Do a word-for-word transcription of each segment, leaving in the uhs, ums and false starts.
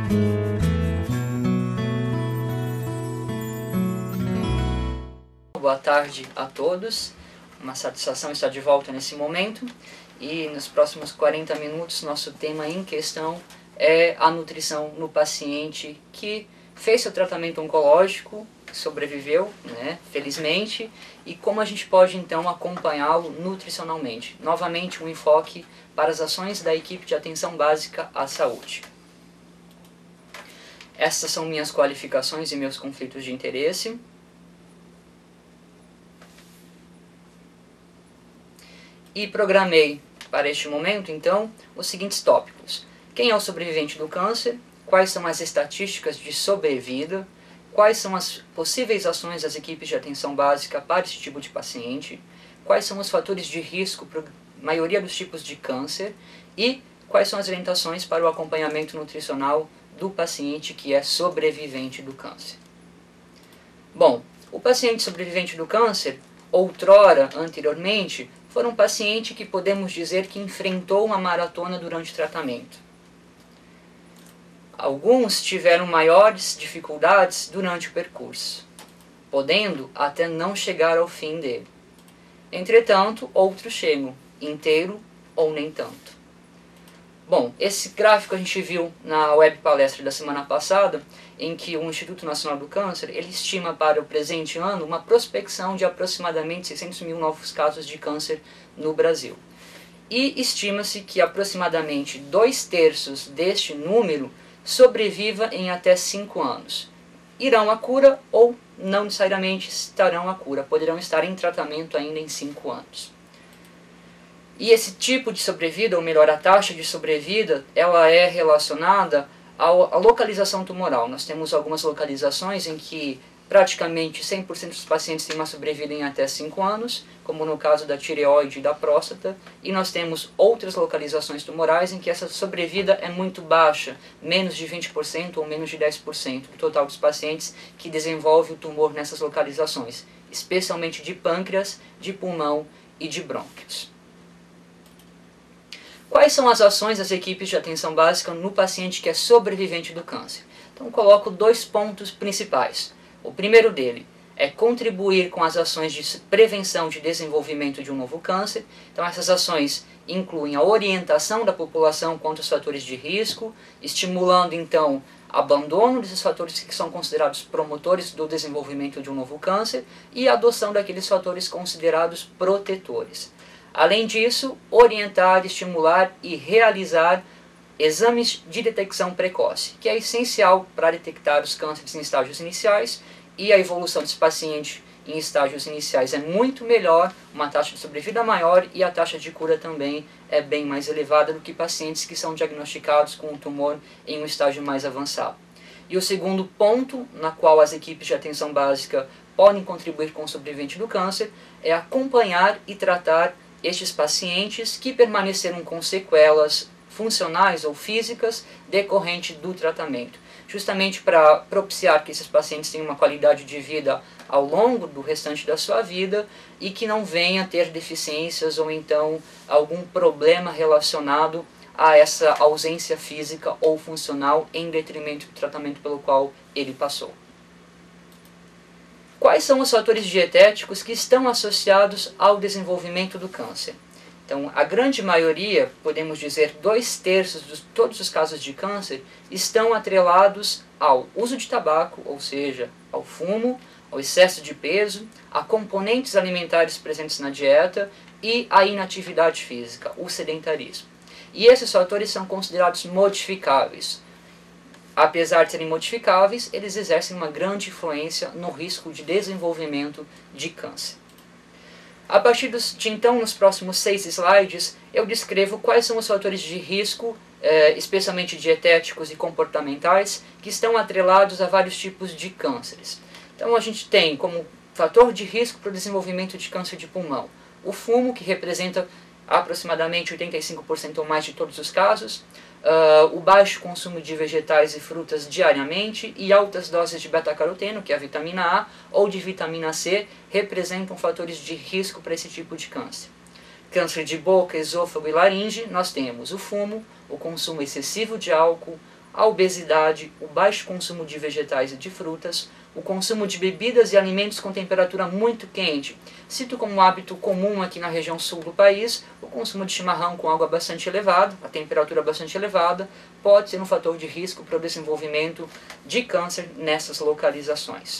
Boa tarde a todos, uma satisfação estar de volta nesse momento e nos próximos quarenta minutos nosso tema em questão é a nutrição no paciente que fez seu tratamento oncológico, sobreviveu, né, felizmente, e como a gente pode então acompanhá-lo nutricionalmente. Novamente um enfoque para as ações da equipe de atenção básica à saúde. Estas são minhas qualificações e meus conflitos de interesse. E programei para este momento, então, os seguintes tópicos. Quem é o sobrevivente do câncer? Quais são as estatísticas de sobrevida? Quais são as possíveis ações das equipes de atenção básica para esse tipo de paciente? Quais são os fatores de risco para a maioria dos tipos de câncer? E quais são as orientações para o acompanhamento nutricional do paciente que é sobrevivente do câncer? Bom, o paciente sobrevivente do câncer, outrora, anteriormente, foi um paciente que podemos dizer que enfrentou uma maratona durante o tratamento. Alguns tiveram maiores dificuldades durante o percurso, podendo até não chegar ao fim dele. Entretanto, outros chegam, inteiro ou nem tanto. Bom, esse gráfico a gente viu na web palestra da semana passada, em que o Instituto Nacional do Câncer ele estima para o presente ano uma prospecção de aproximadamente seiscentos mil novos casos de câncer no Brasil. E estima-se que aproximadamente dois terços deste número sobreviva em até cinco anos. Irão à cura ou não necessariamente estarão à cura, poderão estar em tratamento ainda em cinco anos. E esse tipo de sobrevida, ou melhor, a taxa de sobrevida, ela é relacionada à localização tumoral. Nós temos algumas localizações em que praticamente cem por cento dos pacientes têm uma sobrevida em até cinco anos, como no caso da tireoide e da próstata, e nós temos outras localizações tumorais em que essa sobrevida é muito baixa, menos de vinte por cento ou menos de dez por cento do total dos pacientes que desenvolve o tumor nessas localizações, especialmente de pâncreas, de pulmão e de brônquios. Quais são as ações das equipes de atenção básica no paciente que é sobrevivente do câncer? Então, coloco dois pontos principais. O primeiro dele é contribuir com as ações de prevenção de desenvolvimento de um novo câncer. Então, essas ações incluem a orientação da população quanto aos fatores de risco, estimulando, então, abandono desses fatores que são considerados promotores do desenvolvimento de um novo câncer e a adoção daqueles fatores considerados protetores. Além disso, orientar, estimular e realizar exames de detecção precoce, que é essencial para detectar os cânceres em estágios iniciais, e a evolução desse paciente em estágios iniciais é muito melhor, uma taxa de sobrevida maior e a taxa de cura também é bem mais elevada do que pacientes que são diagnosticados com o tumor em um estágio mais avançado. E o segundo ponto na qual as equipes de atenção básica podem contribuir com o sobrevivente do câncer é acompanhar e tratar estes pacientes que permaneceram com sequelas funcionais ou físicas decorrente do tratamento, justamente para propiciar que esses pacientes tenham uma qualidade de vida ao longo do restante da sua vida e que não venha a ter deficiências ou então algum problema relacionado a essa ausência física ou funcional em detrimento do tratamento pelo qual ele passou. Quais são os fatores dietéticos que estão associados ao desenvolvimento do câncer? Então, a grande maioria, podemos dizer dois terços de todos os casos de câncer, estão atrelados ao uso de tabaco, ou seja, ao fumo, ao excesso de peso, a componentes alimentares presentes na dieta e à inatividade física, o sedentarismo. E esses fatores são considerados modificáveis. Apesar de serem modificáveis, eles exercem uma grande influência no risco de desenvolvimento de câncer. A partir de então, nos próximos seis slides, eu descrevo quais são os fatores de risco, eh, especialmente dietéticos e comportamentais, que estão atrelados a vários tipos de cânceres. Então a gente tem como fator de risco para o desenvolvimento de câncer de pulmão o fumo, que representa aproximadamente oitenta e cinco por cento ou mais de todos os casos, uh, o baixo consumo de vegetais e frutas diariamente e altas doses de beta-caroteno, que é a vitamina A, ou de vitamina C, representam fatores de risco para esse tipo de câncer. Câncer de boca, esôfago e laringe, nós temos o fumo, o consumo excessivo de álcool, a obesidade, o baixo consumo de vegetais e de frutas, o consumo de bebidas e alimentos com temperatura muito quente. Cito como hábito comum aqui na região sul do país, o consumo de chimarrão com água bastante elevada, a temperatura bastante elevada, pode ser um fator de risco para o desenvolvimento de câncer nessas localizações.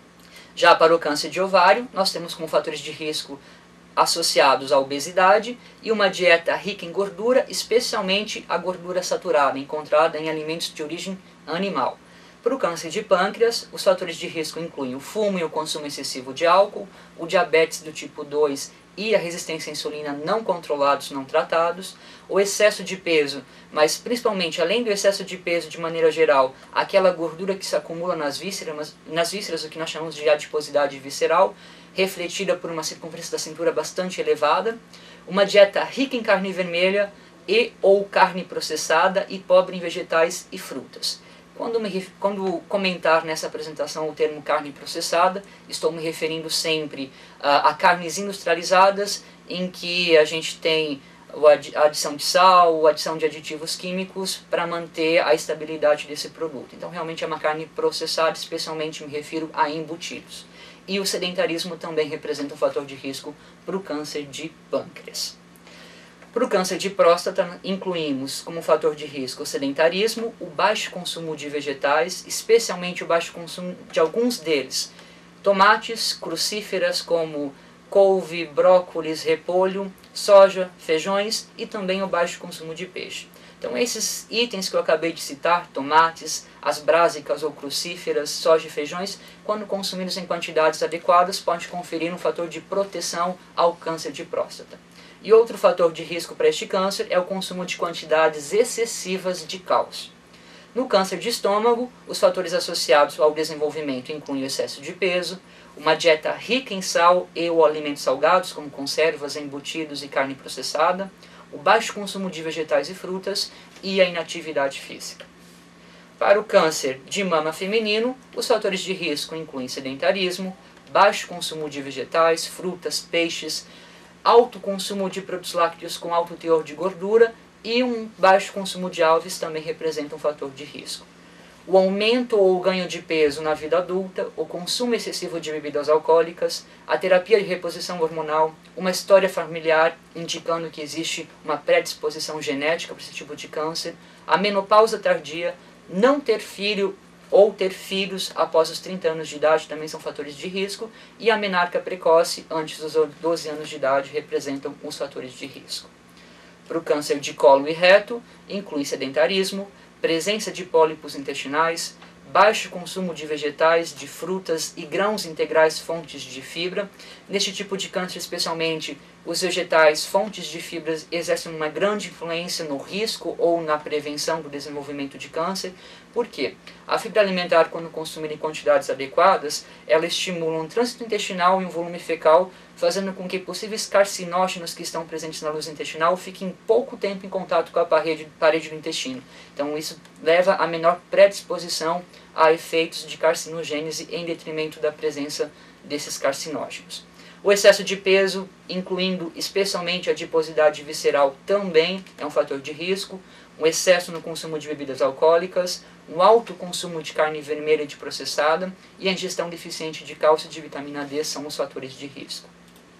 Já para o câncer de ovário, nós temos como fatores de risco associados à obesidade e uma dieta rica em gordura, especialmente a gordura saturada, encontrada em alimentos de origem animal. Para o câncer de pâncreas, os fatores de risco incluem o fumo e o consumo excessivo de álcool, o diabetes do tipo dois e a resistência à insulina não controlados, não tratados, o excesso de peso, mas principalmente, além do excesso de peso de maneira geral, aquela gordura que se acumula nas vísceras, nas vísceras, o que nós chamamos de adiposidade visceral, refletida por uma circunferência da cintura bastante elevada, uma dieta rica em carne vermelha e ou carne processada e pobre em vegetais e frutas. Quando, me, quando comentar nessa apresentação o termo carne processada, estou me referindo sempre uh, a carnes industrializadas, em que a gente tem a adição de sal, a adição de aditivos químicos para manter a estabilidade desse produto. Então realmente é uma carne processada, especialmente me refiro a embutidos. E o sedentarismo também representa um fator de risco para o câncer de pâncreas. Para o câncer de próstata, incluímos como fator de risco o sedentarismo, o baixo consumo de vegetais, especialmente o baixo consumo de alguns deles. Tomates, crucíferas como couve, brócolis, repolho, soja, feijões e também o baixo consumo de peixe. Então esses itens que eu acabei de citar, tomates, as brásicas ou crucíferas, soja e feijões, quando consumidos em quantidades adequadas, pode conferir um fator de proteção ao câncer de próstata. E outro fator de risco para este câncer é o consumo de quantidades excessivas de cálcio. No câncer de estômago, os fatores associados ao desenvolvimento incluem o excesso de peso, uma dieta rica em sal e ou alimentos salgados, como conservas, embutidos e carne processada, o baixo consumo de vegetais e frutas e a inatividade física. Para o câncer de mama feminino, os fatores de risco incluem sedentarismo, baixo consumo de vegetais, frutas, peixes, alto consumo de produtos lácteos com alto teor de gordura e um baixo consumo de alves também representa um fator de risco. O aumento ou o ganho de peso na vida adulta, o consumo excessivo de bebidas alcoólicas, a terapia de reposição hormonal, uma história familiar indicando que existe uma predisposição genética para esse tipo de câncer, a menopausa tardia, não ter filho ou ter filhos após os trinta anos de idade também são fatores de risco, e a menarca precoce antes dos doze anos de idade representam os fatores de risco. Para o câncer de colo e reto, inclui sedentarismo, presença de pólipos intestinais, baixo consumo de vegetais, de frutas e grãos integrais fontes de fibra. Neste tipo de câncer, especialmente, os vegetais fontes de fibras exercem uma grande influência no risco ou na prevenção do desenvolvimento de câncer. Por quê? A fibra alimentar, quando consumida em quantidades adequadas, ela estimula um trânsito intestinal e um volume fecal, fazendo com que possíveis carcinógenos que estão presentes na luz intestinal fiquem pouco tempo em contato com a parede, parede do intestino. Então isso leva a menor predisposição a efeitos de carcinogênese em detrimento da presença desses carcinógenos. O excesso de peso, incluindo especialmente a adiposidade visceral, também é um fator de risco. Um excesso no consumo de bebidas alcoólicas, um alto consumo de carne vermelha e de processada e a ingestão deficiente de cálcio e de vitamina D são os fatores de risco.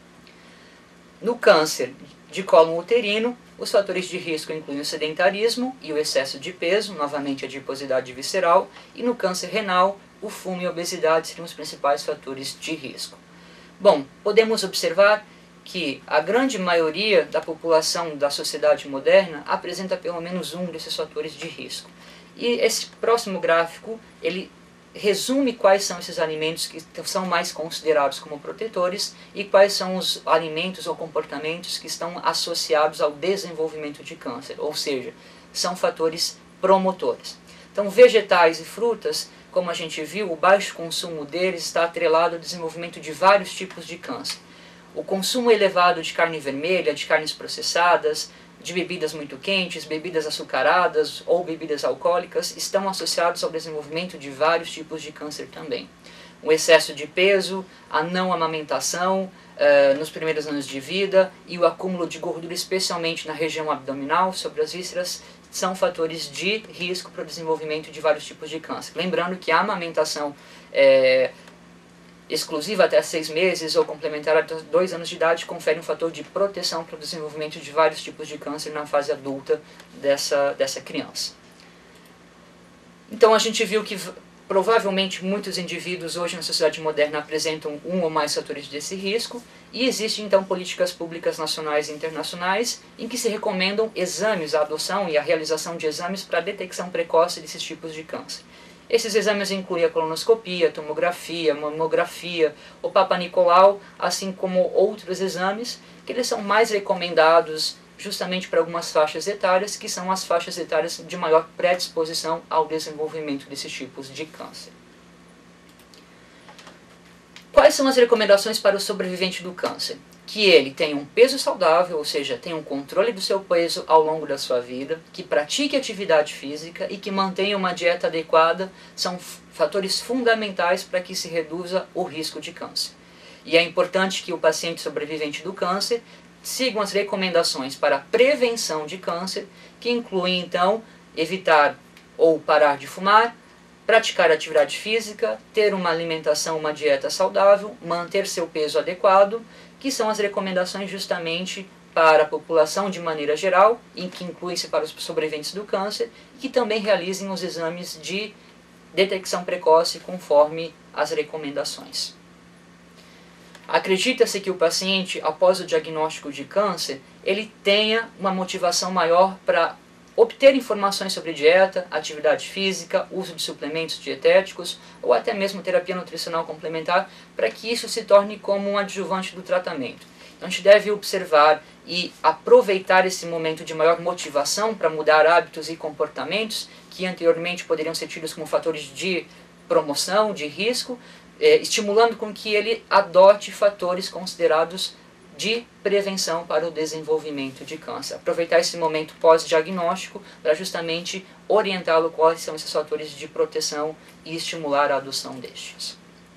No câncer de cólon uterino, os fatores de risco incluem o sedentarismo e o excesso de peso, novamente a adiposidade visceral, e no câncer renal, o fumo e a obesidade seriam os principais fatores de risco. Bom, podemos observar que a grande maioria da população da sociedade moderna apresenta pelo menos um desses fatores de risco. E esse próximo gráfico, ele resume quais são esses alimentos que são mais considerados como protetores e quais são os alimentos ou comportamentos que estão associados ao desenvolvimento de câncer, ou seja, são fatores promotores. Então, vegetais e frutas, como a gente viu, o baixo consumo deles está atrelado ao desenvolvimento de vários tipos de câncer. O consumo elevado de carne vermelha, de carnes processadas, de bebidas muito quentes, bebidas açucaradas ou bebidas alcoólicas estão associados ao desenvolvimento de vários tipos de câncer também. O excesso de peso, a não amamentação uh, nos primeiros anos de vida e o acúmulo de gordura, especialmente na região abdominal, sobre as vísceras, são fatores de risco para o desenvolvimento de vários tipos de câncer. Lembrando que a amamentação é, exclusiva até seis meses ou complementar até dois anos de idade confere um fator de proteção para o desenvolvimento de vários tipos de câncer na fase adulta dessa, dessa criança. Então a gente viu que provavelmente muitos indivíduos hoje na sociedade moderna apresentam um ou mais fatores desse risco, e existem então políticas públicas nacionais e internacionais em que se recomendam exames, a adoção e a realização de exames para a detecção precoce desses tipos de câncer. Esses exames incluem a colonoscopia, a tomografia, a mamografia, o Papa Nicolau, assim como outros exames, que eles são mais recomendados justamente para algumas faixas etárias, que são as faixas etárias de maior predisposição ao desenvolvimento desses tipos de câncer. Quais são as recomendações para o sobrevivente do câncer? Que ele tenha um peso saudável, ou seja, tenha um controle do seu peso ao longo da sua vida, que pratique atividade física e que mantenha uma dieta adequada, são fatores fundamentais para que se reduza o risco de câncer. E é importante que o paciente sobrevivente do câncer sigam as recomendações para a prevenção de câncer, que incluem então evitar ou parar de fumar, praticar atividade física, ter uma alimentação, uma dieta saudável, manter seu peso adequado, que são as recomendações justamente para a população de maneira geral, em que incluem-se para os sobreviventes do câncer, e que também realizem os exames de detecção precoce conforme as recomendações. Acredita-se que o paciente, após o diagnóstico de câncer, ele tenha uma motivação maior para obter informações sobre dieta, atividade física, uso de suplementos dietéticos ou até mesmo terapia nutricional complementar, para que isso se torne como um adjuvante do tratamento. Então a gente deve observar e aproveitar esse momento de maior motivação para mudar hábitos e comportamentos que anteriormente poderiam ser tidos como fatores de promoção, de risco, eh, estimulando com que ele adote fatores considerados de prevenção para o desenvolvimento de câncer. Aproveitar esse momento pós-diagnóstico para justamente orientá-lo quais são esses fatores de proteção e estimular a adoção destes.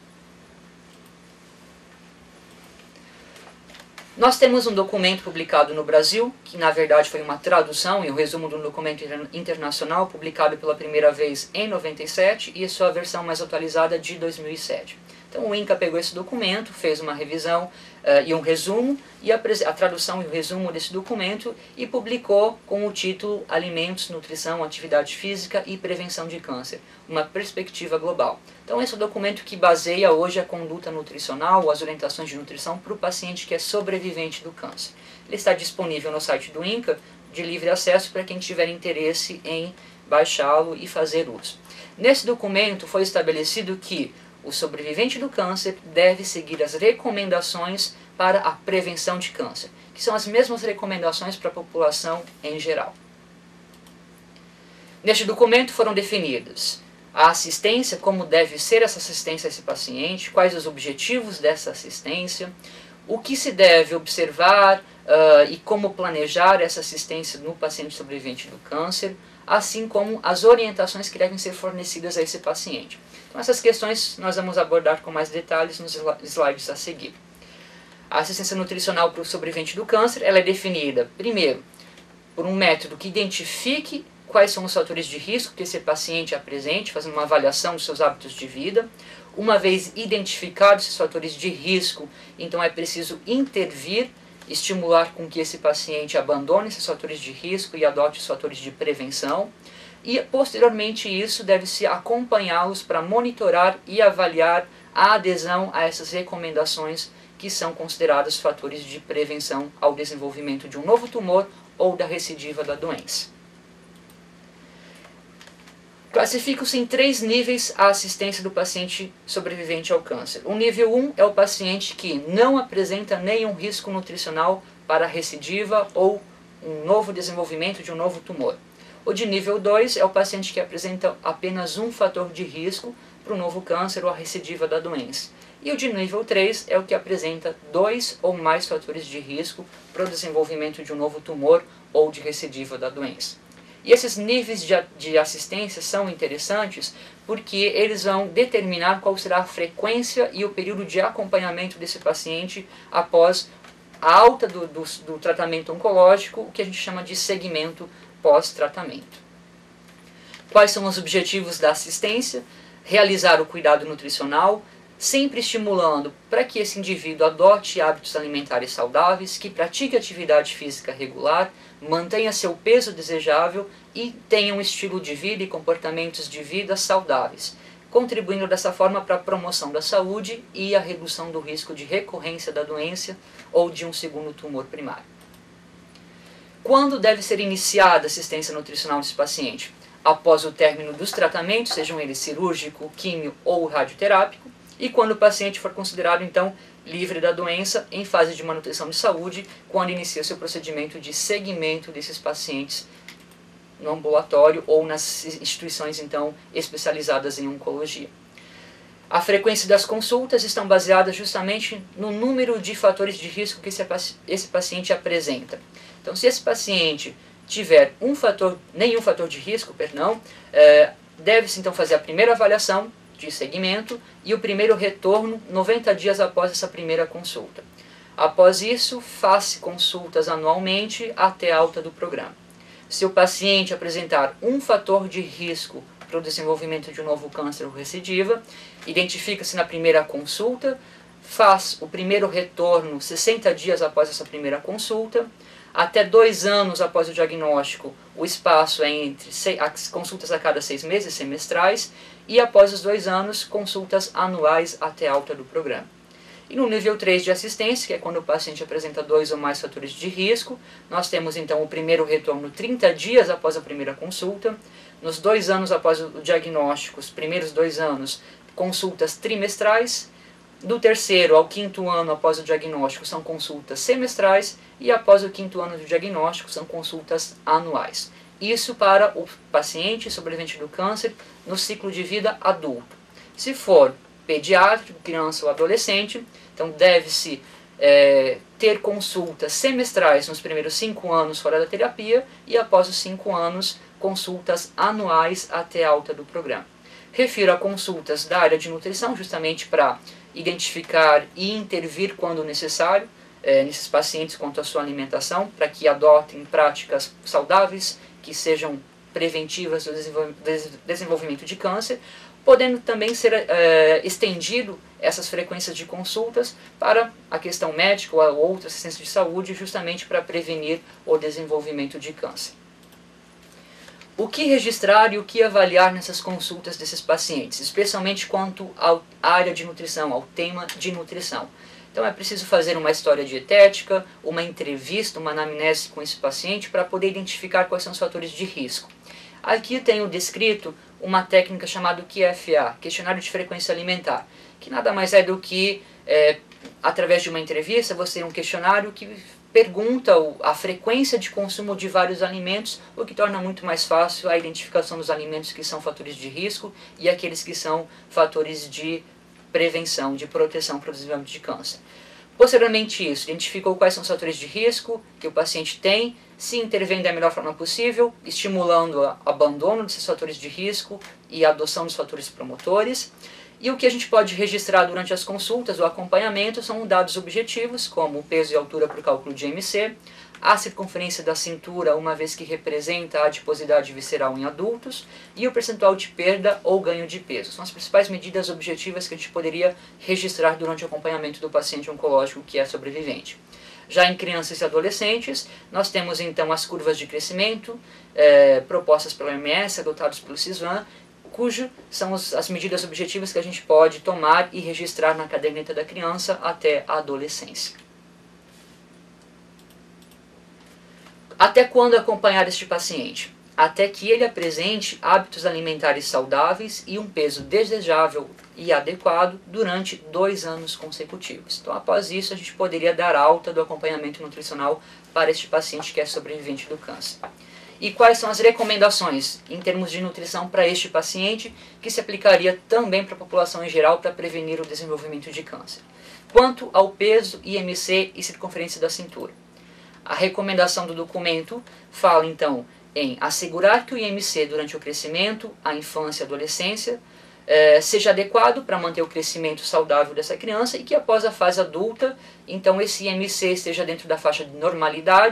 Nós temos um documento publicado no Brasil, que na verdade foi uma tradução e um resumo de um documento internacional publicado pela primeira vez em noventa e sete e sua versão mais atualizada de dois mil e sete. Então o INCA pegou esse documento, fez uma revisão uh, e um resumo, e a, a tradução e o resumo desse documento, e publicou com o título Alimentos, Nutrição, Atividade Física e Prevenção de Câncer, uma perspectiva global. Então esse é o documento que baseia hoje a conduta nutricional, as orientações de nutrição para o paciente que é sobrevivente do câncer. Ele está disponível no site do INCA, de livre acesso para quem tiver interesse em baixá-lo e fazer uso. Nesse documento foi estabelecido que o sobrevivente do câncer deve seguir as recomendações para a prevenção de câncer, que são as mesmas recomendações para a população em geral. Neste documento foram definidas a assistência, como deve ser essa assistência a esse paciente, quais os objetivos dessa assistência, o que se deve observar uh, e como planejar essa assistência no paciente sobrevivente do câncer, assim como as orientações que devem ser fornecidas a esse paciente. Então essas questões nós vamos abordar com mais detalhes nos slides a seguir. A assistência nutricional para o sobrevivente do câncer ela é definida, primeiro, por um método que identifique quais são os fatores de risco que esse paciente apresente, fazendo uma avaliação dos seus hábitos de vida. Uma vez identificados esses fatores de risco, então é preciso intervir, estimular com que esse paciente abandone esses fatores de risco e adote os fatores de prevenção. E, posteriormente isso, deve-se acompanhá-los para monitorar e avaliar a adesão a essas recomendações que são consideradas fatores de prevenção ao desenvolvimento de um novo tumor ou da recidiva da doença. Classificam-se em três níveis a assistência do paciente sobrevivente ao câncer. O nível um é o paciente que não apresenta nenhum risco nutricional para a recidiva ou um novo desenvolvimento de um novo tumor. O de nível dois é o paciente que apresenta apenas um fator de risco para o novo câncer ou a recidiva da doença. E o de nível três é o que apresenta dois ou mais fatores de risco para o desenvolvimento de um novo tumor ou de recidiva da doença. E esses níveis de, de assistência são interessantes porque eles vão determinar qual será a frequência e o período de acompanhamento desse paciente após a alta do, do, do tratamento oncológico, o que a gente chama de segmento pós-tratamento. Quais são os objetivos da assistência? Realizar o cuidado nutricional, sempre estimulando para que esse indivíduo adote hábitos alimentares saudáveis, que pratique atividade física regular, mantenha seu peso desejável e tenha um estilo de vida e comportamentos de vida saudáveis, contribuindo dessa forma para a promoção da saúde e a redução do risco de recorrência da doença ou de um segundo tumor primário. Quando deve ser iniciada a assistência nutricional desse paciente? Após o término dos tratamentos, sejam eles cirúrgico, químio ou radioterápico, e quando o paciente for considerado, então, livre da doença, em fase de manutenção de saúde, quando inicia o seu procedimento de seguimento desses pacientes no ambulatório ou nas instituições, então, especializadas em oncologia. A frequência das consultas estão baseadas justamente no número de fatores de risco que esse, esse paciente apresenta. Então, se esse paciente tiver um fator, nenhum fator de risco, perdão, é, deve-se então fazer a primeira avaliação de segmento e o primeiro retorno noventa dias após essa primeira consulta. Após isso, faz consultas anualmente até a alta do programa. Se o paciente apresentar um fator de risco para o desenvolvimento de um novo câncer ou recidiva, identifica-se na primeira consulta, faz o primeiro retorno sessenta dias após essa primeira consulta, até dois anos após o diagnóstico, o espaço é entre seis, consultas a cada seis meses, semestrais, e após os dois anos, consultas anuais até a alta do programa. E no nível três de assistência, que é quando o paciente apresenta dois ou mais fatores de risco, nós temos então o primeiro retorno trinta dias após a primeira consulta, nos dois anos após o diagnóstico, os primeiros dois anos, consultas trimestrais, do terceiro ao quinto ano após o diagnóstico são consultas semestrais e após o quinto ano do diagnóstico são consultas anuais. Isso para o paciente sobrevivente do câncer no ciclo de vida adulto. Se for pediátrico, criança ou adolescente, então deve-se é, ter consultas semestrais nos primeiros cinco anos fora da terapia e após os cinco anos consultas anuais até a alta do programa. Refiro a consultas da área de nutrição justamente para identificar e intervir quando necessário é, nesses pacientes quanto à sua alimentação, para que adotem práticas saudáveis que sejam preventivas do desenvolvimento de câncer, podendo também ser é, estendido essas frequências de consultas para a questão médica ou outra assistência de saúde, justamente para prevenir o desenvolvimento de câncer. O que registrar e o que avaliar nessas consultas desses pacientes, especialmente quanto à área de nutrição, ao tema de nutrição. Então é preciso fazer uma história dietética, uma entrevista, uma anamnese com esse paciente para poder identificar quais são os fatores de risco. Aqui tenho descrito uma técnica chamada Q F A, Questionário de Frequência Alimentar, que nada mais é do que, é, através de uma entrevista, você tem um questionário que pergunta a frequência de consumo de vários alimentos, o que torna muito mais fácil a identificação dos alimentos que são fatores de risco e aqueles que são fatores de prevenção, de proteção para o desenvolvimento de câncer. Posteriormente isso, identificou quais são os fatores de risco que o paciente tem, se intervém da melhor forma possível, estimulando o abandono desses fatores de risco e a adoção dos fatores promotores. E o que a gente pode registrar durante as consultas, o acompanhamento, são dados objetivos, como o peso e altura para o cálculo de I M C, a circunferência da cintura, uma vez que representa a adiposidade visceral em adultos, e o percentual de perda ou ganho de peso. São as principais medidas objetivas que a gente poderia registrar durante o acompanhamento do paciente oncológico que é sobrevivente. Já em crianças e adolescentes, nós temos então as curvas de crescimento eh, propostas pela O M S, adotadas pelo CISVAN, cujo são as medidas objetivas que a gente pode tomar e registrar na caderneta da criança até a adolescência. Até quando acompanhar este paciente? Até que ele apresente hábitos alimentares saudáveis e um peso desejável e adequado durante dois anos consecutivos. Então, após isso, a gente poderia dar alta do acompanhamento nutricional para este paciente que é sobrevivente do câncer. E quais são as recomendações em termos de nutrição para este paciente, que se aplicaria também para a população em geral para prevenir o desenvolvimento de câncer? Quanto ao peso, I M C e circunferência da cintura. A recomendação do documento fala então em assegurar que o I M C durante o crescimento, a infância e a adolescência eh, seja adequado para manter o crescimento saudável dessa criança e que após a fase adulta, então esse I M C esteja dentro da faixa de normalidade,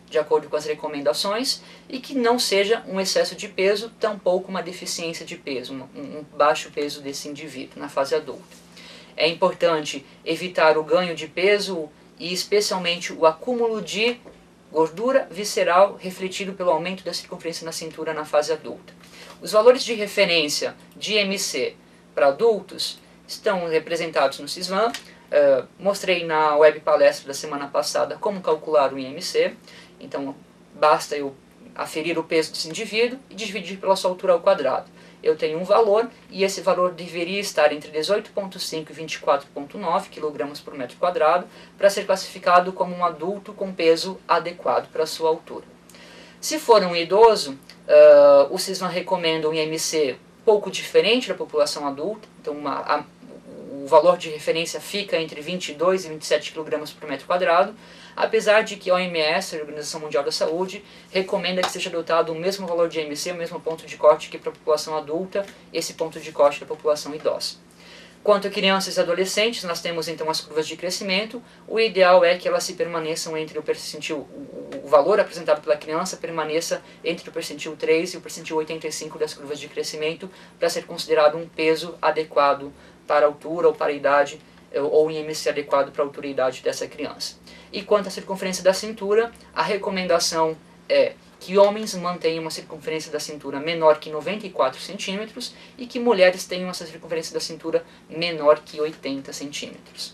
de acordo com as recomendações, e que não seja um excesso de peso, tampouco uma deficiência de peso, um, um baixo peso desse indivíduo na fase adulta. É importante evitar o ganho de peso e especialmente o acúmulo de gordura visceral refletido pelo aumento da circunferência na cintura na fase adulta. Os valores de referência de I M C para adultos estão representados no SISVAN. Uh, mostrei na web palestra da semana passada como calcular o I M C. Então basta eu aferir o peso desse indivíduo e dividir pela sua altura ao quadrado. Eu tenho um valor e esse valor deveria estar entre dezoito vírgula cinco e vinte e quatro vírgula nove quilogramas por metro quadrado para ser classificado como um adulto com peso adequado para a sua altura. Se for um idoso, uh, o SISVAN recomenda um I M C pouco diferente da população adulta, então uma, a, o valor de referência fica entre vinte e dois e vinte e sete quilogramas por metro quadrado, apesar de que a O M S, a Organização Mundial da Saúde, recomenda que seja adotado o mesmo valor de I M C, o mesmo ponto de corte que para a população adulta, esse ponto de corte da população idosa. Quanto a crianças e adolescentes, nós temos então as curvas de crescimento. O ideal é que elas se permaneçam entre o percentil, o, o valor apresentado pela criança permaneça entre o percentil três e o percentil oitenta e cinco das curvas de crescimento para ser considerado um peso adequado para a altura ou para a idade, ou um I M C adequado para a altura e idade dessa criança. E quanto à circunferência da cintura, a recomendação é que homens mantenham uma circunferência da cintura menor que noventa e quatro centímetros e que mulheres tenham essa circunferência da cintura menor que oitenta centímetros.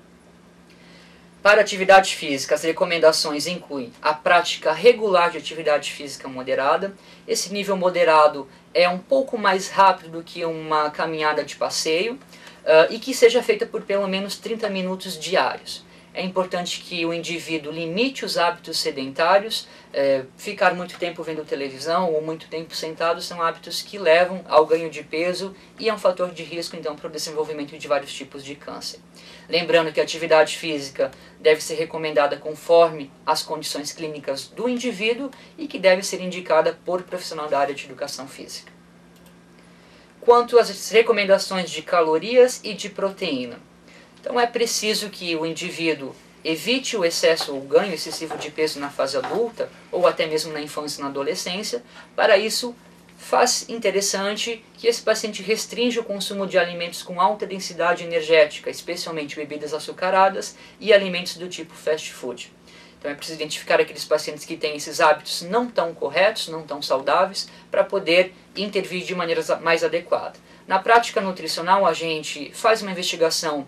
Para atividade física, as recomendações incluem a prática regular de atividade física moderada. Esse nível moderado é um pouco mais rápido do que uma caminhada de passeio, uh, e que seja feita por pelo menos trinta minutos diários. É importante que o indivíduo limite os hábitos sedentários. É, ficar muito tempo vendo televisão ou muito tempo sentado são hábitos que levam ao ganho de peso e é um fator de risco então para o desenvolvimento de vários tipos de câncer. Lembrando que a atividade física deve ser recomendada conforme as condições clínicas do indivíduo e que deve ser indicada por profissional da área de educação física. Quanto às recomendações de calorias e de proteína, então é preciso que o indivíduo evite o excesso ou ganho excessivo de peso na fase adulta, ou até mesmo na infância e na adolescência. Para isso, faz interessante que esse paciente restrinja o consumo de alimentos com alta densidade energética, especialmente bebidas açucaradas e alimentos do tipo fast food. Então é preciso identificar aqueles pacientes que têm esses hábitos não tão corretos, não tão saudáveis, para poder intervir de maneira mais adequada. Na prática nutricional, a gente faz uma investigação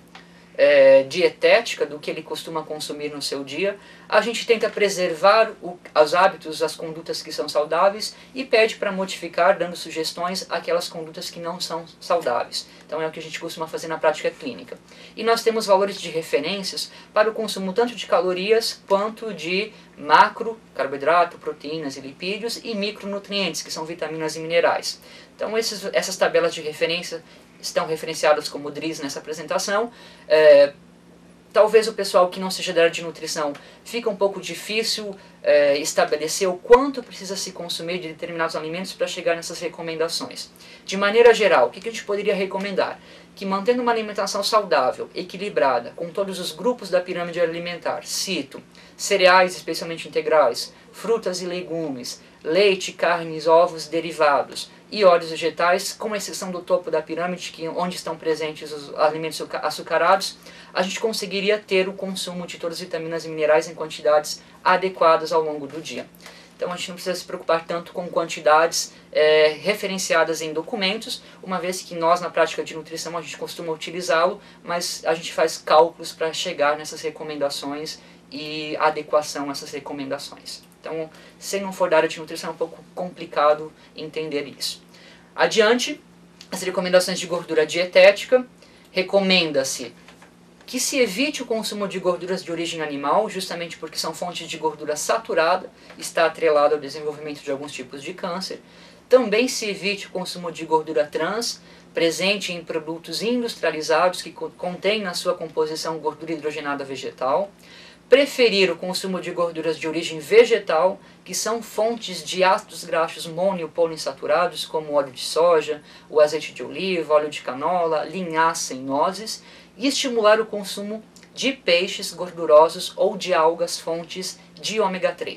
É, dietética do que ele costuma consumir no seu dia. A gente tenta preservar o, os hábitos, as condutas que são saudáveis e pede para modificar, dando sugestões aquelas condutas que não são saudáveis. Então é o que a gente costuma fazer na prática clínica. E nós temos valores de referências para o consumo tanto de calorias quanto de macro, carboidrato, proteínas e lipídios, e micronutrientes, que são vitaminas e minerais. Então esses, essas tabelas de referência estão referenciadas como D R I S nessa apresentação. É, talvez o pessoal que não seja da área de nutrição fica um pouco difícil é, estabelecer o quanto precisa se consumir de determinados alimentos para chegar nessas recomendações. De maneira geral, o que a gente poderia recomendar? Que mantendo uma alimentação saudável, equilibrada, com todos os grupos da pirâmide alimentar, cito cereais, especialmente integrais, frutas e legumes, leite, carnes, ovos, derivados e óleos vegetais, com exceção do topo da pirâmide, que, onde estão presentes os alimentos açucarados, a gente conseguiria ter o consumo de todas as vitaminas e minerais em quantidades adequadas ao longo do dia. Então a gente não precisa se preocupar tanto com quantidades é, referenciadas em documentos, uma vez que nós na prática de nutrição a gente costuma utilizá-lo, mas a gente faz cálculos para chegar nessas recomendações e adequação a essas recomendações. Então, se não for da área de nutrição, é um pouco complicado entender isso. Adiante, as recomendações de gordura dietética. Recomenda-se que se evite o consumo de gorduras de origem animal, justamente porque são fontes de gordura saturada, está atrelado ao desenvolvimento de alguns tipos de câncer. Também se evite o consumo de gordura trans, presente em produtos industrializados que contêm na sua composição gordura hidrogenada vegetal. Preferir o consumo de gorduras de origem vegetal, que são fontes de ácidos graxos mono e poliinsaturados, como o óleo de soja, o azeite de oliva, óleo de canola, linhaça e nozes, e estimular o consumo de peixes gordurosos ou de algas fontes de ômega três.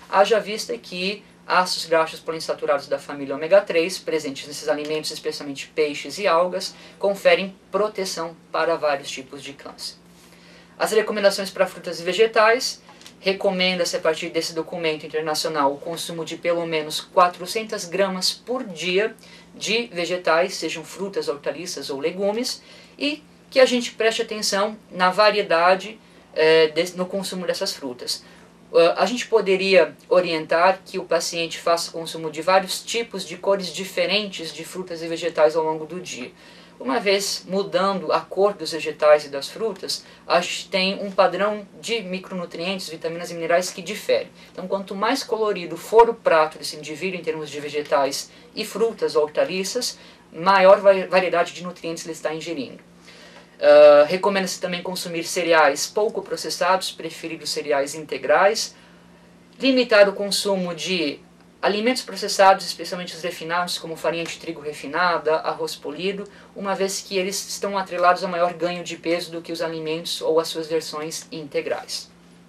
haja vista que ácidos graxos poliinsaturados da família ômega três, presentes nesses alimentos, especialmente peixes e algas, conferem proteção para vários tipos de câncer. As recomendações para frutas e vegetais: recomenda-se a partir desse documento internacional o consumo de pelo menos quatrocentas gramas por dia de vegetais, sejam frutas, hortaliças ou legumes, e que a gente preste atenção na variedade eh, de, no consumo dessas frutas. Uh, a gente poderia orientar que o paciente faça consumo de vários tipos de cores diferentes de frutas e vegetais ao longo do dia. Uma vez mudando a cor dos vegetais e das frutas, a gente tem um padrão de micronutrientes, vitaminas e minerais que difere. Então, quanto mais colorido for o prato desse indivíduo em termos de vegetais e frutas ou hortaliças, maior variedade de nutrientes ele está ingerindo. Uh, Recomenda-se também consumir cereais pouco processados, preferidos cereais integrais, limitar o consumo de alimentos processados, especialmente os refinados, como farinha de trigo refinada, arroz polido, uma vez que eles estão atrelados a maior ganho de peso do que os alimentos ou as suas versões integrais.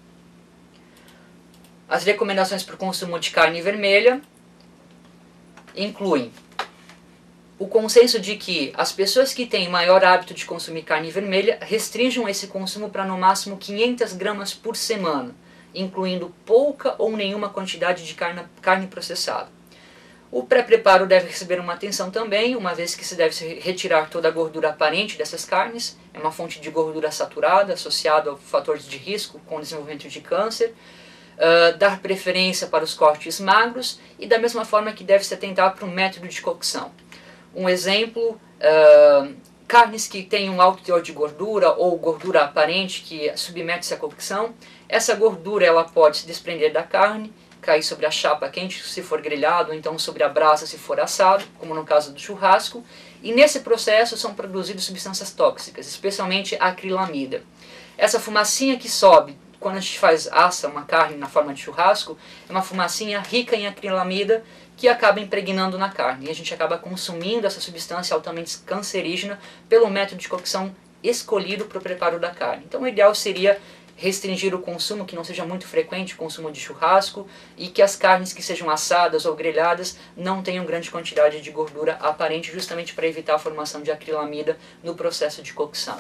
As recomendações para o consumo de carne vermelha incluem o consenso de que as pessoas que têm maior hábito de consumir carne vermelha restringam esse consumo para no máximo quinhentas gramas por semana, incluindo pouca ou nenhuma quantidade de carne, carne processada. O pré-preparo deve receber uma atenção também, uma vez que se deve retirar toda a gordura aparente dessas carnes, é uma fonte de gordura saturada associada a fatores de risco com o desenvolvimento de câncer. Uh, dar preferência para os cortes magros e da mesma forma que deve se atentar para o método de cocção. Um exemplo, uh, carnes que têm um alto teor de gordura ou gordura aparente que submete-se à cocção, essa gordura ela pode se desprender da carne, cair sobre a chapa quente se for grelhado, ou então sobre a brasa se for assado, como no caso do churrasco, e nesse processo são produzidas substâncias tóxicas, especialmente a acrilamida. Essa fumacinha que sobe quando a gente faz assa uma carne na forma de churrasco, é uma fumacinha rica em acrilamida que acaba impregnando na carne. E a gente acaba consumindo essa substância altamente cancerígena pelo método de cocção escolhido para o preparo da carne. Então o ideal seria restringir o consumo, que não seja muito frequente o consumo de churrasco, e que as carnes que sejam assadas ou grelhadas não tenham grande quantidade de gordura aparente, justamente para evitar a formação de acrilamida no processo de cocção.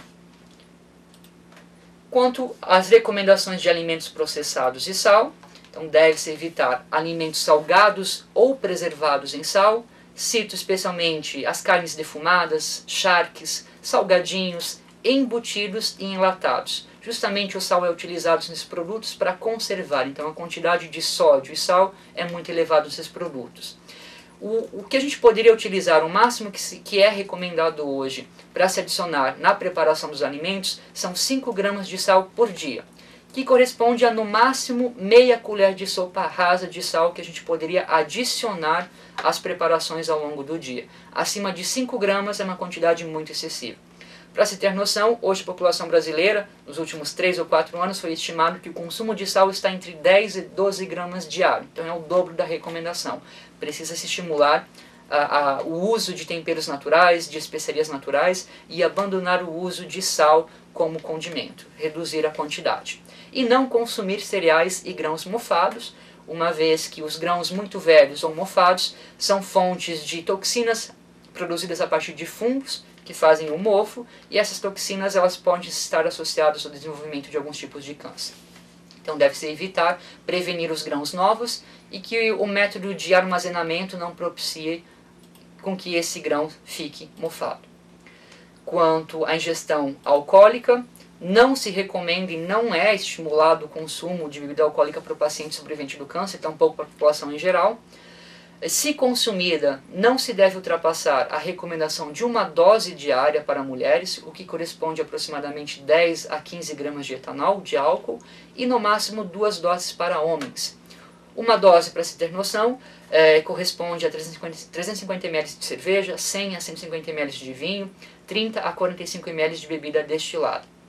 Quanto às recomendações de alimentos processados e sal, então deve-se evitar alimentos salgados ou preservados em sal. Cito especialmente as carnes defumadas, charques, salgadinhos, embutidos e enlatados. Justamente o sal é utilizado nesses produtos para conservar, então a quantidade de sódio e sal é muito elevada nesses produtos. O, o que a gente poderia utilizar, o máximo que, se, que é recomendado hoje para se adicionar na preparação dos alimentos, são cinco gramas de sal por dia, que corresponde a no máximo meia colher de sopa rasa de sal que a gente poderia adicionar às preparações ao longo do dia. Acima de cinco gramas é uma quantidade muito excessiva. Para se ter noção, hoje a população brasileira, nos últimos três ou quatro anos, foi estimado que o consumo de sal está entre dez e doze gramas diário. Então é o dobro da recomendação. Precisa se estimular a, a, o uso de temperos naturais, de especiarias naturais e abandonar o uso de sal como condimento, reduzir a quantidade. E não consumir cereais e grãos mofados, uma vez que os grãos muito velhos ou mofados são fontes de toxinas produzidas a partir de fungos, que fazem o mofo, e essas toxinas elas podem estar associadas ao desenvolvimento de alguns tipos de câncer. Então deve-se evitar, prevenir os grãos novos e que o método de armazenamento não propicie com que esse grão fique mofado. Quanto à ingestão alcoólica, não se recomenda e não é estimulado o consumo de bebida alcoólica para o paciente sobrevivente do câncer, tampouco para a população em geral. Se consumida, não se deve ultrapassar a recomendação de uma dose diária para mulheres, o que corresponde a aproximadamente dez a quinze gramas de etanol, de álcool, e no máximo duas doses para homens. Uma dose, para se ter noção, é, corresponde a trezentos e cinquenta mililitros de cerveja, cem a cento e cinquenta mililitros de vinho, trinta a quarenta e cinco mililitros de bebida destilada.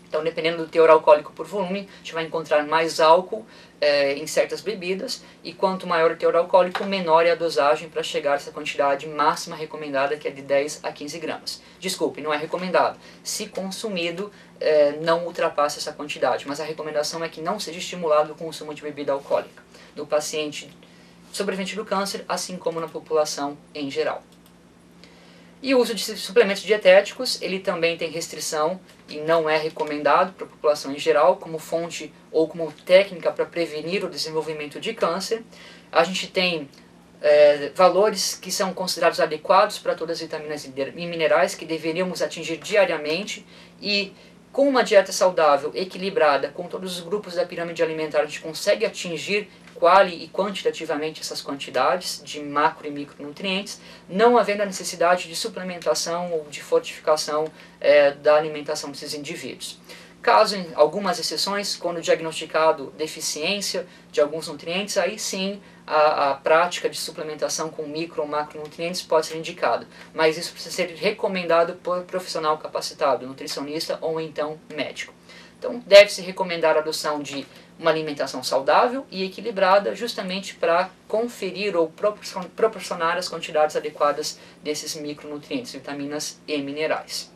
Então, dependendo do teor alcoólico por volume, a gente vai encontrar mais álcool é, em certas bebidas, e quanto maior o teor alcoólico, menor é a dosagem para chegar a essa quantidade máxima recomendada, que é de dez a quinze gramas. Desculpe, não é recomendado. Se consumido, é, não ultrapassa essa quantidade, mas a recomendação é que não seja estimulado o consumo de bebida alcoólica no paciente sobrevivente do câncer, assim como na população em geral. E o uso de suplementos dietéticos, ele também tem restrição e não é recomendado para a população em geral, como fonte ou como técnica para prevenir o desenvolvimento de câncer. A gente tem é, valores que são considerados adequados para todas as vitaminas e minerais que deveríamos atingir diariamente, e com uma dieta saudável, equilibrada, com todos os grupos da pirâmide alimentar, a gente consegue atingir quali e quantitativamente essas quantidades de macro e micronutrientes, não havendo a necessidade de suplementação ou de fortificação é, da alimentação desses indivíduos. Caso em algumas exceções, quando diagnosticado deficiência de alguns nutrientes, aí sim a, a prática de suplementação com micro ou macronutrientes pode ser indicada, mas isso precisa ser recomendado por profissional capacitado, nutricionista ou então médico. Então deve-se recomendar a adoção de uma alimentação saudável e equilibrada, justamente para conferir ou proporcionar as quantidades adequadas desses micronutrientes, vitaminas e minerais.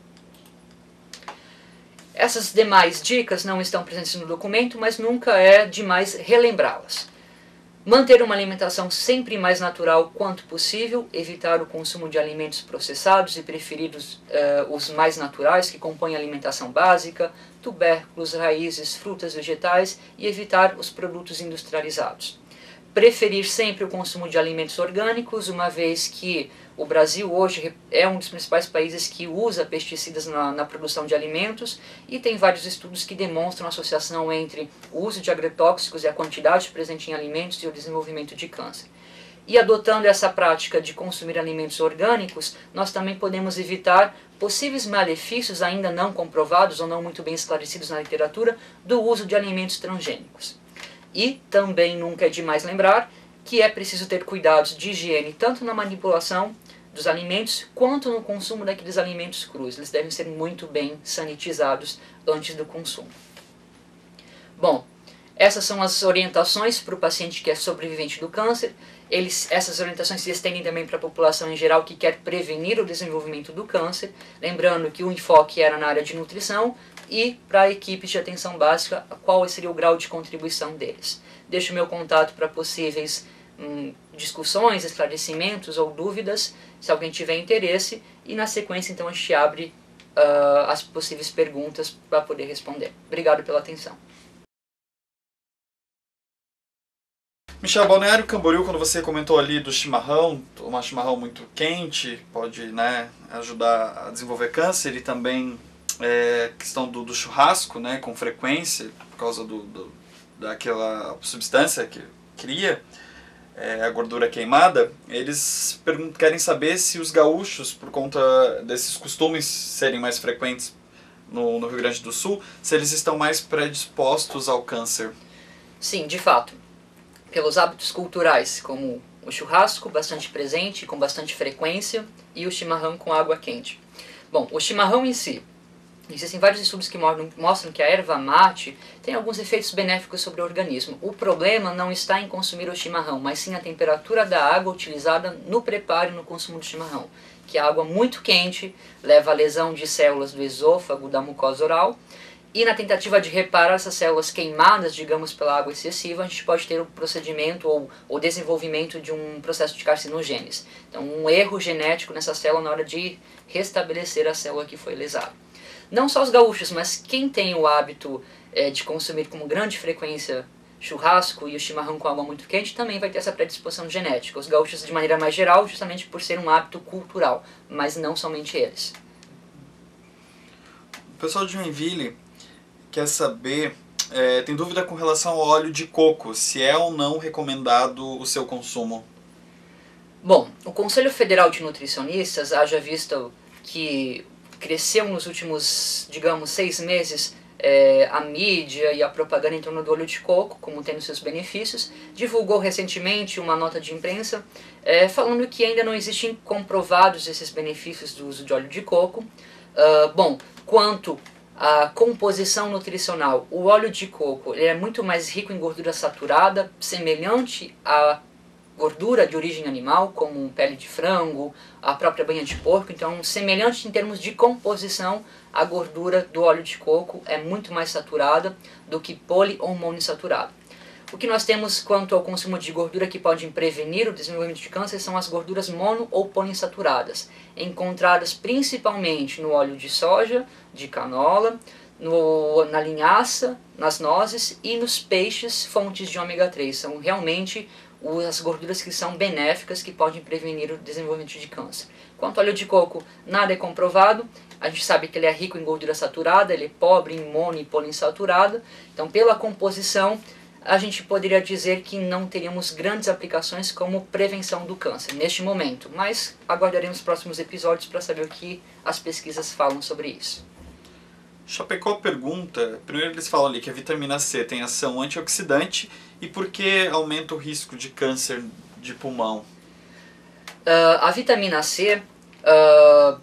Essas demais dicas não estão presentes no documento, mas nunca é demais relembrá-las. Manter uma alimentação sempre mais natural quanto possível, evitar o consumo de alimentos processados e preferir os, uh, os mais naturais, que compõem a alimentação básica, tubérculos, raízes, frutas, vegetais, e evitar os produtos industrializados. Preferir sempre o consumo de alimentos orgânicos, uma vez que o Brasil hoje é um dos principais países que usa pesticidas na, na produção de alimentos, e tem vários estudos que demonstram a associação entre o uso de agrotóxicos e a quantidade presente em alimentos e o desenvolvimento de câncer. E adotando essa prática de consumir alimentos orgânicos, nós também podemos evitar possíveis malefícios ainda não comprovados ou não muito bem esclarecidos na literatura do uso de alimentos transgênicos. E também nunca é demais lembrar que é preciso ter cuidados de higiene tanto na manipulação dos alimentos quanto no consumo daqueles alimentos crus. Eles devem ser muito bem sanitizados antes do consumo. Bom, essas são as orientações para o paciente que é sobrevivente do câncer. Eles, essas orientações se estendem também para a população em geral que quer prevenir o desenvolvimento do câncer, lembrando que o enfoque era na área de nutrição, e para a equipe de atenção básica, qual seria o grau de contribuição deles. Deixo meu contato para possíveis hum, discussões, esclarecimentos ou dúvidas, se alguém tiver interesse, e na sequência então a gente abre uh, as possíveis perguntas para poder responder. Obrigado pela atenção. Michel, Balneário Camboriú, quando você comentou ali do chimarrão, tomar chimarrão muito quente pode, né, ajudar a desenvolver câncer, e também é, questão do, do churrasco, né, com frequência, por causa do, do, daquela substância que cria é, a gordura queimada. Eles querem saber se os gaúchos, por conta desses costumes serem mais frequentes no, no Rio Grande do Sul, se eles estão mais predispostos ao câncer. Sim, de fato. Pelos hábitos culturais, como o churrasco, bastante presente, com bastante frequência, e o chimarrão com água quente. Bom, o chimarrão em si, existem vários estudos que mostram que a erva mate tem alguns efeitos benéficos sobre o organismo. O problema não está em consumir o chimarrão, mas sim a temperatura da água utilizada no preparo e no consumo do chimarrão, que a água muito quente leva à lesão de células do esôfago, da mucosa oral, e na tentativa de reparar essas células queimadas, digamos, pela água excessiva, a gente pode ter o procedimento ou o desenvolvimento de um processo de carcinogênese. Então, um erro genético nessa célula na hora de restabelecer a célula que foi lesada. Não só os gaúchos, mas quem tem o hábito é, de consumir com grande frequência churrasco e o chimarrão com água muito quente, também vai ter essa predisposição genética. Os gaúchos, de maneira mais geral, justamente por ser um hábito cultural, mas não somente eles. O pessoal de Joinville quer saber, é, tem dúvida com relação ao óleo de coco, se é ou não recomendado o seu consumo. Bom, o Conselho Federal de Nutricionistas, haja visto que cresceu nos últimos, digamos, seis meses é, a mídia e a propaganda em torno do óleo de coco, como tendo seus benefícios, divulgou recentemente uma nota de imprensa é, falando que ainda não existem comprovados esses benefícios do uso de óleo de coco. Uh, bom, quanto a composição nutricional. O óleo de coco ele é muito mais rico em gordura saturada, semelhante à gordura de origem animal, como pele de frango, a própria banha de porco. Então, semelhante em termos de composição, a gordura do óleo de coco é muito mais saturada do que poli ou monoinsaturada. O que nós temos quanto ao consumo de gordura que podem prevenir o desenvolvimento de câncer são as gorduras mono ou poliinsaturadas, encontradas principalmente no óleo de soja, de canola, no, na linhaça, nas nozes e nos peixes fontes de ômega três. São realmente as gorduras que são benéficas, que podem prevenir o desenvolvimento de câncer. Quanto ao óleo de coco, nada é comprovado. A gente sabe que ele é rico em gordura saturada, ele é pobre em mono e poliinsaturada. Então, pela composição, a gente poderia dizer que não teríamos grandes aplicações como prevenção do câncer neste momento, mas aguardaremos os próximos episódios para saber o que as pesquisas falam sobre isso. Chapecó pergunta, primeiro eles falam ali que a vitamina C tem ação antioxidante e por que aumenta o risco de câncer de pulmão? Uh, a vitamina C, uh,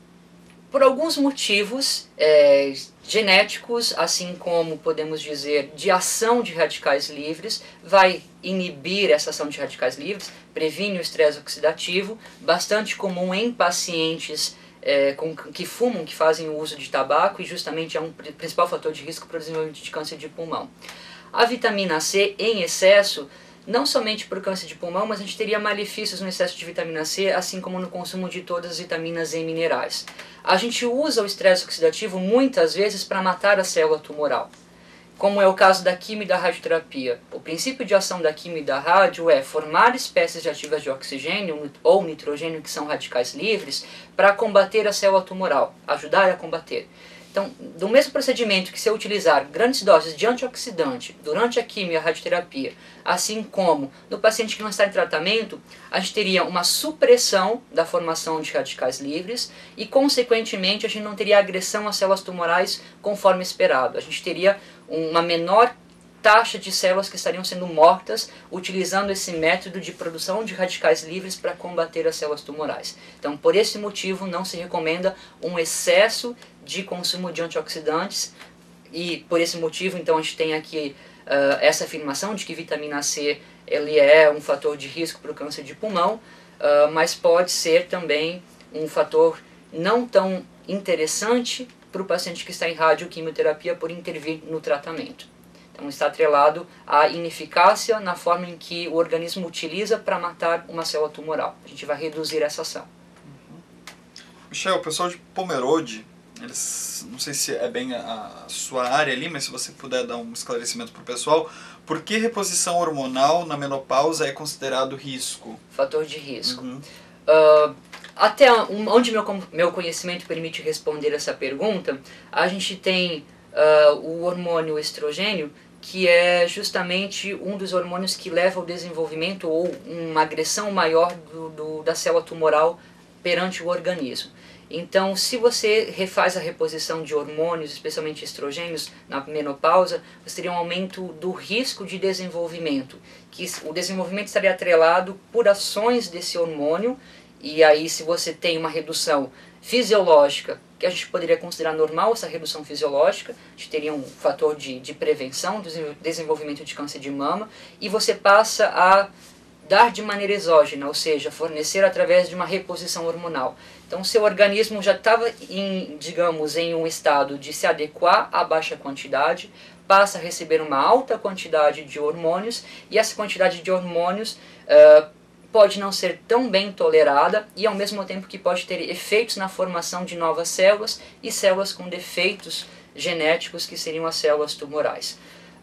por alguns motivos é, genéticos, assim como podemos dizer de ação de radicais livres, vai inibir essa ação de radicais livres, previne o estresse oxidativo, bastante comum em pacientes é, com, que fumam, que fazem o uso de tabaco, e justamente é um principal fator de risco para o desenvolvimento de câncer de pulmão. A vitamina C em excesso, não somente para o câncer de pulmão, mas a gente teria malefícios no excesso de vitamina C, assim como no consumo de todas as vitaminas e minerais. A gente usa o estresse oxidativo muitas vezes para matar a célula tumoral, como é o caso da quimio e da radioterapia. O princípio de ação da quimio e da rádio é formar espécies reativas de oxigênio ou nitrogênio, que são radicais livres, para combater a célula tumoral, ajudar a combater. Então, do mesmo procedimento que se eu utilizar grandes doses de antioxidante durante a quimio e a radioterapia, assim como no paciente que não está em tratamento, a gente teria uma supressão da formação de radicais livres e, consequentemente, a gente não teria agressão às células tumorais conforme esperado. A gente teria uma menor taxa de células que estariam sendo mortas utilizando esse método de produção de radicais livres para combater as células tumorais. Então, por esse motivo, não se recomenda um excesso de consumo de antioxidantes e, por esse motivo, então, a gente tem aqui uh, essa afirmação de que vitamina C ele é um fator de risco para o câncer de pulmão, uh, mas pode ser também um fator não tão interessante para o paciente que está em radioquimioterapia por intervir no tratamento. Então está atrelado à ineficácia na forma em que o organismo utiliza para matar uma célula tumoral. A gente vai reduzir essa ação. Uhum. Michel, o pessoal de Pomerode, eles, não sei se é bem a, a sua área ali, mas se você puder dar um esclarecimento para o pessoal, por que reposição hormonal na menopausa é considerado risco? Fator de risco. Uhum. Uh, até onde meu, meu conhecimento permite responder essa pergunta, a gente tem uh, o hormônio estrogênio, que é justamente um dos hormônios que leva ao desenvolvimento ou uma agressão maior do, do, da célula tumoral perante o organismo. Então, se você refaz a reposição de hormônios, especialmente estrogênios, na menopausa, você teria um aumento do risco de desenvolvimento, que o desenvolvimento estaria atrelado por ações desse hormônio, e aí se você tem uma redução fisiológica, que a gente poderia considerar normal essa redução fisiológica, a gente teria um fator de, de prevenção do desenvolvimento de câncer de mama, e você passa a dar de maneira exógena, ou seja, fornecer através de uma reposição hormonal. Então, seu organismo já estava, em, digamos, em um estado de se adequar à baixa quantidade, passa a receber uma alta quantidade de hormônios, e essa quantidade de hormônios uh, pode não ser tão bem tolerada e, ao mesmo tempo, que pode ter efeitos na formação de novas células e células com defeitos genéticos, que seriam as células tumorais.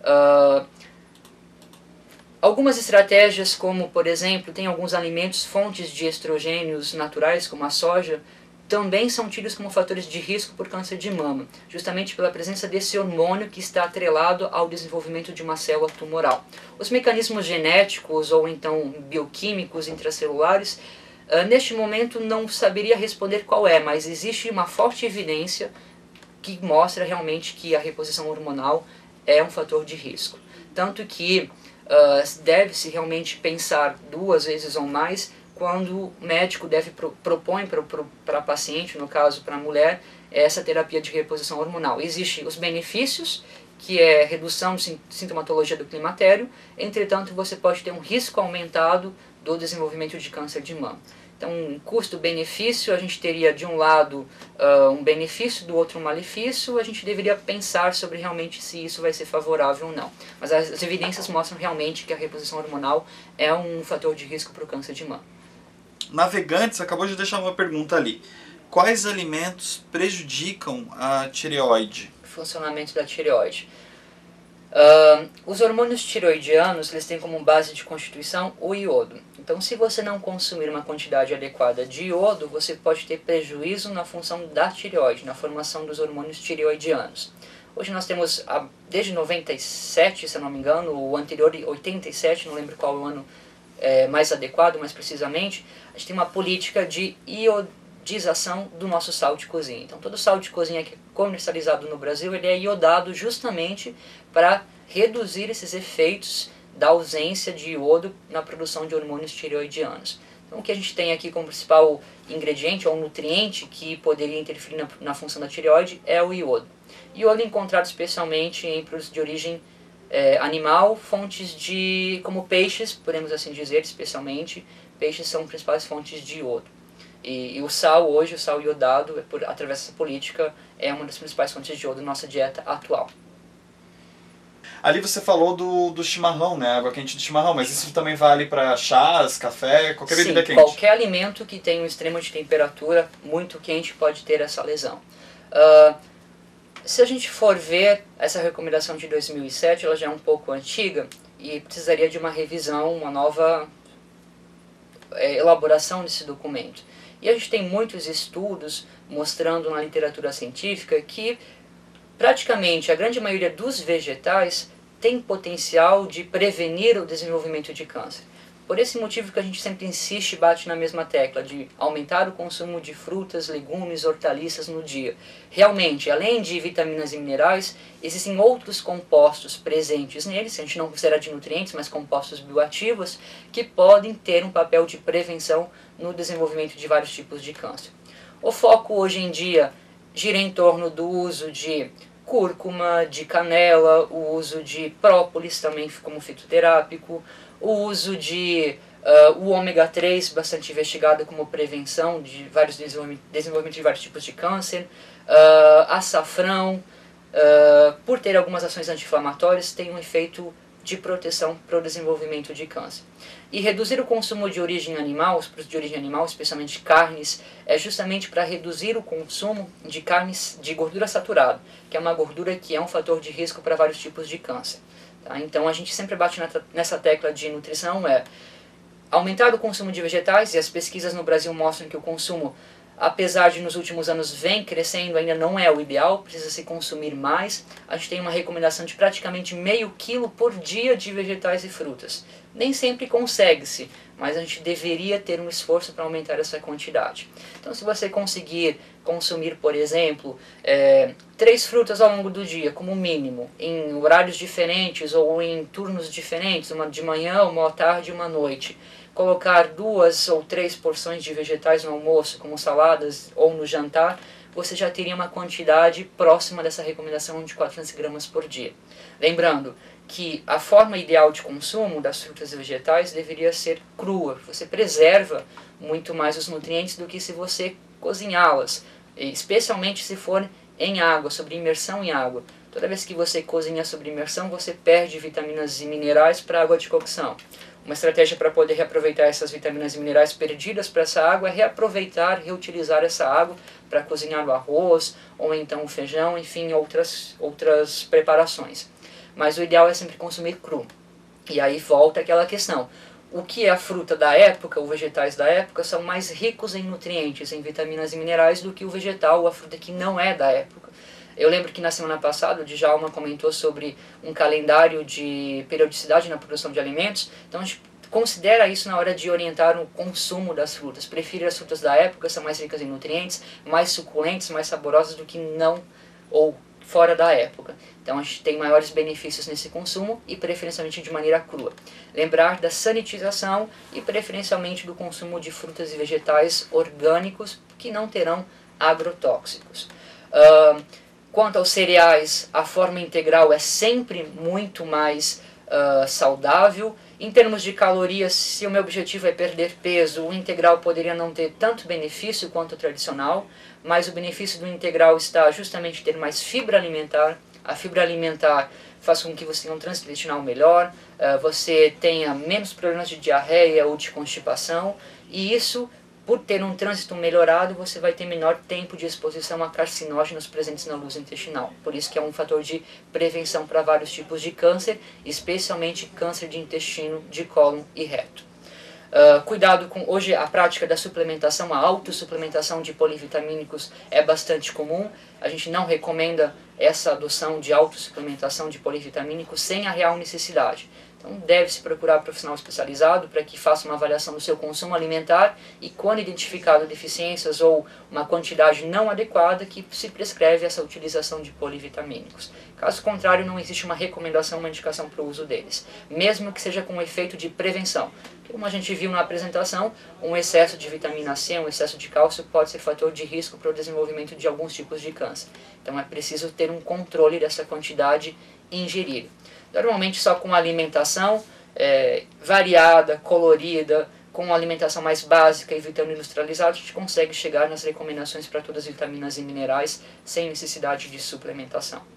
Uh, Algumas estratégias, como por exemplo, tem alguns alimentos fontes de estrogênios naturais, como a soja, também são tidos como fatores de risco por câncer de mama, justamente pela presença desse hormônio que está atrelado ao desenvolvimento de uma célula tumoral. Os mecanismos genéticos ou então bioquímicos intracelulares, uh, neste momento não saberia responder qual é, mas existe uma forte evidência que mostra realmente que a reposição hormonal é um fator de risco. Tanto que Uh, deve-se realmente pensar duas vezes ou mais quando o médico deve pro, propõe para a paciente, no caso para a mulher, essa terapia de reposição hormonal. Existem os benefícios, que é redução de sintomatologia do climatério, entretanto você pode ter um risco aumentado do desenvolvimento de câncer de mama. Então, um custo-benefício, a gente teria de um lado uh, um benefício, do outro um malefício, a gente deveria pensar sobre realmente se isso vai ser favorável ou não. Mas as, as evidências mostram realmente que a reposição hormonal é um fator de risco para o câncer de mama. Navegantes acabou de deixar uma pergunta ali. Quais alimentos prejudicam a tireoide? O funcionamento da tireoide. Uh, os hormônios tireoidianos, eles têm como base de constituição o iodo. Então, se você não consumir uma quantidade adequada de iodo, você pode ter prejuízo na função da tireoide, na formação dos hormônios tireoidianos. Hoje nós temos, desde noventa e sete, se eu não me engano, o anterior, oitenta e sete, não lembro qual o ano é, mais adequado, mais precisamente, a gente tem uma política de iodização do nosso sal de cozinha. Então, todo sal de cozinha que é comercializado no Brasil, ele é iodado justamente para reduzir esses efeitos da ausência de iodo na produção de hormônios tireoidianos. Então, o que a gente tem aqui como principal ingrediente ou nutriente que poderia interferir na, na função da tireoide é o iodo. Iodo é encontrado especialmente em produtos de origem é, animal, fontes de, como peixes, podemos assim dizer, especialmente, peixes são principais fontes de iodo. E, e o sal hoje, o sal iodado, por, através dessa política, é uma das principais fontes de iodo na nossa dieta atual. Ali você falou do, do chimarrão, né? Água quente do chimarrão, mas isso também vale para chás, café, qualquer Sim, bebida quente? Qualquer alimento que tenha um extremo de temperatura muito quente pode ter essa lesão. Uh, se a gente for ver, essa recomendação de dois mil e sete, ela já é um pouco antiga e precisaria de uma revisão, uma nova é, elaboração desse documento. E a gente tem muitos estudos mostrando na literatura científica que praticamente a grande maioria dos vegetais tem potencial de prevenir o desenvolvimento de câncer. Por esse motivo que a gente sempre insiste e bate na mesma tecla de aumentar o consumo de frutas, legumes, hortaliças no dia. Realmente, além de vitaminas e minerais, existem outros compostos presentes neles, a gente não considera de nutrientes, mas compostos bioativos, que podem ter um papel de prevenção no desenvolvimento de vários tipos de câncer. O foco hoje em dia gira em torno do uso de cúrcuma, de canela, o uso de própolis também como fitoterápico, o uso de uh, o ômega três, bastante investigado como prevenção de vários desenvolvimento, desenvolvimento de vários tipos de câncer, uh, açafrão, uh, por ter algumas ações anti-inflamatórias, tem um efeito de proteção para o desenvolvimento de câncer. E reduzir o consumo de origem animal, os produtos de origem animal, especialmente carnes, é justamente para reduzir o consumo de carnes de gordura saturada, que é uma gordura que é um fator de risco para vários tipos de câncer. Tá? Então a gente sempre bate nessa tecla de nutrição, é aumentar o consumo de vegetais, e as pesquisas no Brasil mostram que o consumo, apesar de nos últimos anos vem crescendo, ainda não é o ideal, precisa se consumir mais. A gente tem uma recomendação de praticamente meio quilo por dia de vegetais e frutas. Nem sempre consegue-se, mas a gente deveria ter um esforço para aumentar essa quantidade. Então, se você conseguir consumir, por exemplo, é, três frutas ao longo do dia, como mínimo, em horários diferentes ou em turnos diferentes, uma de manhã, uma à tarde e uma à noite, colocar duas ou três porções de vegetais no almoço, como saladas, ou no jantar, você já teria uma quantidade próxima dessa recomendação de quatrocentas gramas por dia. Lembrando que a forma ideal de consumo das frutas e vegetais deveria ser crua. Você preserva muito mais os nutrientes do que se você cozinhá-las, especialmente se for em água, sobre imersão em água. Toda vez que você cozinha sobre imersão, você perde vitaminas e minerais para a água de cocção. Uma estratégia para poder reaproveitar essas vitaminas e minerais perdidas para essa água é reaproveitar, reutilizar essa água para cozinhar o arroz, ou então o feijão, enfim, outras, outras preparações. Mas o ideal é sempre consumir cru. E aí volta aquela questão. O que é a fruta da época, os vegetais da época, são mais ricos em nutrientes, em vitaminas e minerais, do que o vegetal ou a fruta que não é da época. Eu lembro que na semana passada o Djalma comentou sobre um calendário de periodicidade na produção de alimentos. Então a gente considera isso na hora de orientar o consumo das frutas. Prefiro as frutas da época, são mais ricas em nutrientes, mais suculentas, mais saborosas do que não, ou fora da época. Então a gente tem maiores benefícios nesse consumo e preferencialmente de maneira crua. Lembrar da sanitização e preferencialmente do consumo de frutas e vegetais orgânicos que não terão agrotóxicos. Uh, quanto aos cereais, a forma integral é sempre muito mais uh, saudável. Em termos de calorias, se o meu objetivo é perder peso, o integral poderia não ter tanto benefício quanto o tradicional, mas o benefício do integral está justamente em ter mais fibra alimentar. A fibra alimentar faz com que você tenha um trânsito intestinal melhor, uh, você tenha menos problemas de diarreia ou de constipação, e isso, por ter um trânsito melhorado, você vai ter menor tempo de exposição a carcinógenos presentes na luz intestinal. Por isso que é um fator de prevenção para vários tipos de câncer, especialmente câncer de intestino, de cólon e reto. Uh, cuidado com, hoje a prática da suplementação, a autossuplementação de polivitamínicos é bastante comum. A gente não recomenda essa adoção de autossuplementação de polivitamínicos sem a real necessidade. Então deve-se procurar um profissional especializado para que faça uma avaliação do seu consumo alimentar e, quando identificado deficiências ou uma quantidade não adequada, que se prescreve essa utilização de polivitamínicos. Caso contrário, não existe uma recomendação, uma indicação para o uso deles, mesmo que seja com efeito de prevenção. Como a gente viu na apresentação, um excesso de vitamina C, um excesso de cálcio pode ser fator de risco para o desenvolvimento de alguns tipos de câncer. Então é preciso ter um controle dessa quantidade ingerida. Normalmente só com alimentação é, variada, colorida, com uma alimentação mais básica e vitamina industrializada, a gente consegue chegar nas recomendações para todas as vitaminas e minerais sem necessidade de suplementação.